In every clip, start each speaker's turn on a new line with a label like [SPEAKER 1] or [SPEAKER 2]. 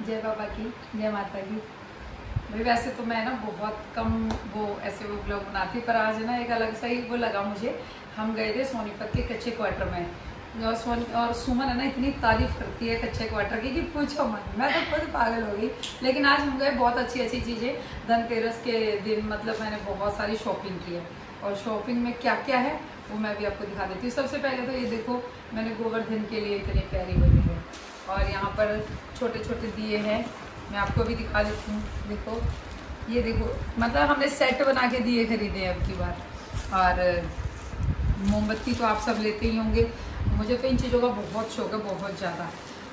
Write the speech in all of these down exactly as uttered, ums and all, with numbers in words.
[SPEAKER 1] जय बाबा की, जय माता की। भाई वैसे तो मैं ना बहुत कम वो ऐसे वो ब्लॉग बनाती, पर आज ना एक अलग सा ही वो लगा मुझे। हम गए थे सोनीपत के कच्चे क्वार्टर में और सोनी और सुमन है ना इतनी तारीफ करती है कच्चे क्वार्टर की कि पूछो मत, मैं तो खुद पागल हो गई। लेकिन आज हम गए, बहुत अच्छी अच्छी चीज़ें धनतेरस के दिन, मतलब मैंने बहुत सारी शॉपिंग की है। और शॉपिंग में क्या क्या है वो मैं भी आपको दिखा देती हूँ। सबसे पहले तो ये देखो, मैंने गोवर्धन के लिए इतनी प्यारी बनी है और यहाँ पर छोटे छोटे दिए हैं, मैं आपको भी दिखा देती हूँ। देखो ये देखो, मतलब हमने सेट बना के दिए खरीदे हैं अब की बार। और मोमबत्ती तो आप सब लेते ही होंगे, मुझे तो इन चीज़ों का बहुत शौक है, बहुत ज़्यादा।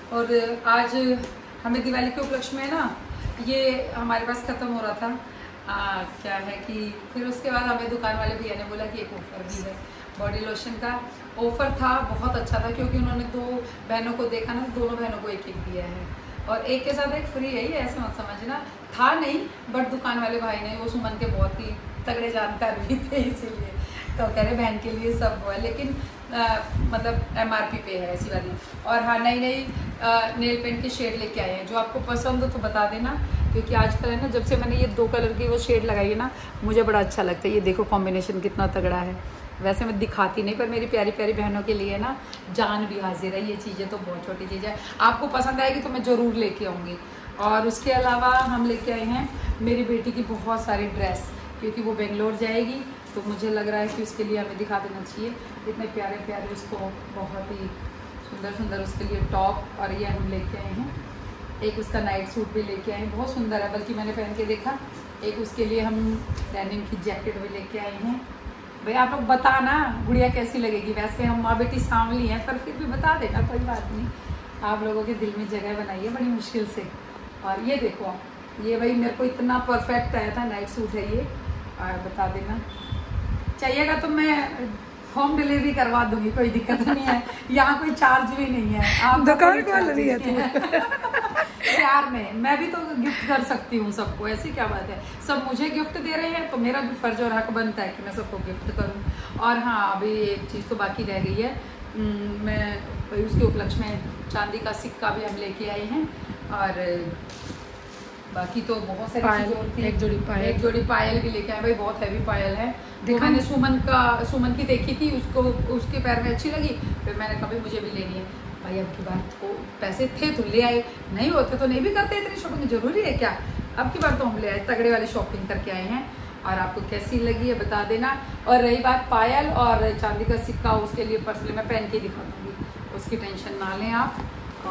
[SPEAKER 1] और आज हमें दिवाली के उपलक्ष्य में ना ये हमारे पास ख़त्म हो रहा था। आ, क्या है कि फिर उसके बाद हमें दुकान वाले भैया ने बोला कि एक ऑफ़र भी है, बॉडी लोशन का ऑफ़र था, बहुत अच्छा था। क्योंकि उन्होंने दो बहनों को देखा ना, दोनों बहनों को एक एक दिया है और एक के साथ एक फ्री है। ये ऐसे मत समझना, था नहीं, बट दुकान वाले भाई ने, वो सुमन के बहुत ही तगड़े जानकार भी थे, इसीलिए तो कह रहे बहन के लिए सब वो है। लेकिन आ, मतलब एमआरपी पे है ऐसी वाली। और हाँ, नई नई नेल पेंट के शेड लेके आए हैं, जो आपको पसंद हो तो बता देना। क्योंकि आजकल है ना, जब से मैंने ये दो कलर की वो शेड लगाई है ना, मुझे बड़ा अच्छा लगता है। ये देखो कॉम्बिनेशन कितना तगड़ा है। वैसे मैं दिखाती नहीं, पर मेरी प्यारी प्यारी बहनों के लिए ना जान भी हाजिर है। ये चीज़ें तो बहुत छोटी चीज़ है, आपको पसंद आएगी तो मैं ज़रूर लेके आऊँगी। और उसके अलावा हम लेके आए हैं मेरी बेटी की बहुत सारी ड्रेस, क्योंकि वो बेंगलोर जाएगी तो मुझे लग रहा है कि उसके लिए हमें दिखा देना चाहिए। इतने प्यारे प्यारे उसको बहुत ही सुंदर सुंदर उसके लिए टॉप, और ये हम लेके आए हैं। एक उसका नाइट सूट भी लेके आए हैं, बहुत सुंदर है, बल्कि मैंने पहन के देखा। एक उसके लिए हम डेनिम की जैकेट भी लेके आए हैं। भाई आप लोग बताना गुड़िया कैसी लगेगी। वैसे हम माँ बेटी सांवली हैं, पर फिर भी बता देना, कोई बात नहीं। आप लोगों के दिल में जगह बनाई है बड़ी मुश्किल से। और ये देखो, ये भाई मेरे को इतना परफेक्ट आया था, नाइट सूट है ये। और बता देना, चाहिएगा तो मैं होम डिलीवरी करवा दूंगी, कोई दिक्कत नहीं है। यहाँ कोई चार्ज भी नहीं है, आप
[SPEAKER 2] दुकान खोल रही है
[SPEAKER 1] प्यार में मैं भी तो गिफ्ट कर सकती हूँ सबको, ऐसी क्या बात है। सब मुझे गिफ्ट दे रहे हैं तो मेरा भी फर्ज और हक बनता है कि मैं सबको गिफ्ट करूँ। और हाँ, अभी एक चीज़ तो बाकी रह गई है, मैं उसके उपलक्ष्य में चांदी का सिक्का भी हम लेके आए हैं। और बाकी तो बहुत सारी चीजें होती हैं।
[SPEAKER 2] एक जोड़ी पायल
[SPEAKER 1] एक जोड़ी पायल भी लेके आए भाई, बहुत हैवी पायल है। मैंने सुमन का सुमन की देखी थी, उसको उसके पैर में अच्छी लगी, फिर मैंने कहा मुझे भी लेनी है। भाई अब की बार तो पैसे थे तो ले आए, नहीं होते तो नहीं भी करते। इतनी शॉपिंग जरूरी है क्या? अब की बार तो हम ले आए, तगड़े वाली शॉपिंग करके आए हैं। और आपको कैसी लगी है बता देना। और रही बात पायल और चांदी का सिक्का, उसके लिए पर्सनली मैं पहन के दिखा दूँगी, उसकी टेंशन ना लें आप।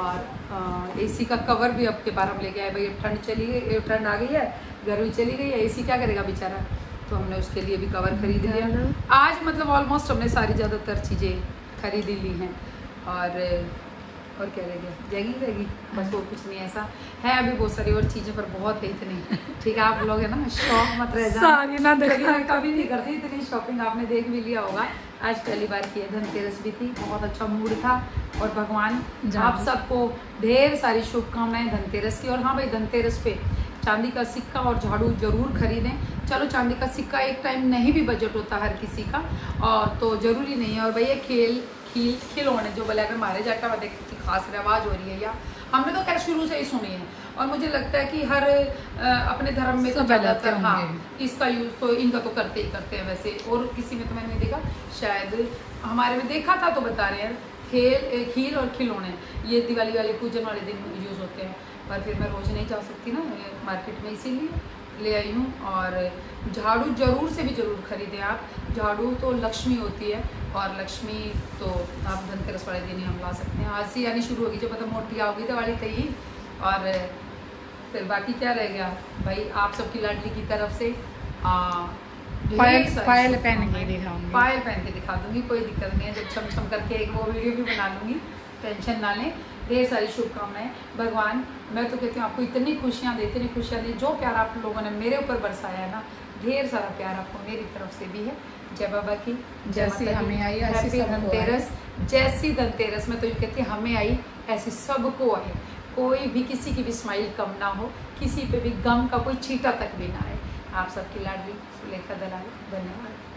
[SPEAKER 1] और एसी का कवर भी अब के बार हम लेके आए भाई। ठंड चली गई, ठंड आ गई है, गर्मी चली गई है, एसी क्या करेगा बेचारा, तो हमने उसके लिए भी कवर खरीद लिया आज। मतलब ऑलमोस्ट हमने सारी ज़्यादातर चीज़ें खरीद ली हैं। और और क्या रह गया, जाएगी रहेगी बस, और कुछ नहीं ऐसा है। अभी बहुत सारी और चीज़ें, पर बहुत है इतनी, ठीक है। आप लोग है ना, शौक मत रह जाए ना, मैं कभी नहीं करती इतनी शॉपिंग। आपने देख भी लिया होगा, आज पहली बार की है। धनतेरस भी थी, बहुत अच्छा मूड था। और भगवान आप सबको ढेर सारी शुभकामनाएं धनतेरस की। और हाँ भाई, धनतेरस पे चांदी का सिक्का और झाड़ू जरूर खरीदें। चलो चांदी का सिक्का एक टाइम नहीं भी बजट होता हर किसी का, और तो जरूरी नहीं है। और भैया खेल खील खिलौने जो बोले, अगर मारे जाटा देख की खास रिवाज हो रही है, या हमने तो खैर शुरू से ही सुनी है। और मुझे लगता है कि हर आ, अपने धर्म में तो ज्यादातर हाँ इसका यूज तो इनका तो करते ही करते हैं वैसे। और किसी में तो मैंने नहीं देखा, शायद हमारे में देखा था तो बता रहे हैं। खेल खील और खिलौने ये दिवाली वाले पूजन वाले दिन यूज होते हैं, पर फिर मैं रोज नहीं जा सकती ना मार्केट में, इसीलिए ले आई हूँ। और झाड़ू जरूर से भी जरूर खरीदें आप। झाड़ू तो लक्ष्मी होती है, और लक्ष्मी तो आप धनतेरस वाले दिन ही हम ला सकते हैं। आज से यानी शुरू होगी, जब मतलब मोटी आओगी दिवाली तई। और फिर बाकी क्या रह गया भाई, आप सबकी लाडली की तरफ से आ,
[SPEAKER 2] पायल पायल पहन के दिखाऊंगी,
[SPEAKER 1] पायल पहन के दिखा दूंगी, कोई दिक्कत नहीं है। जब छम छम करके एक वो वीडियो भी बना लूंगी, टेंशन ना लें। ढेर सारी शुभकामनाएं। भगवान, मैं तो कहती हूँ आपको इतनी खुशियाँ दे, इतनी खुशियाँ दे। जो प्यार आप लोगों ने मेरे ऊपर बरसाया है ना, ढेर सारा प्यार आपको मेरी तरफ से भी है। जय बाबा की,
[SPEAKER 2] जैसी हमें आई
[SPEAKER 1] ऐसी धनतेरस, जैसी धनतेरस में तो ये कहती है हमें आई ऐसी सबको आए। कोई भी किसी की भी स्माइल कम ना हो, किसी पे भी गम का कोई छींटा तक भी ना आए। आप सबकी लाडली सुलेखा दलाल, धन्यवाद।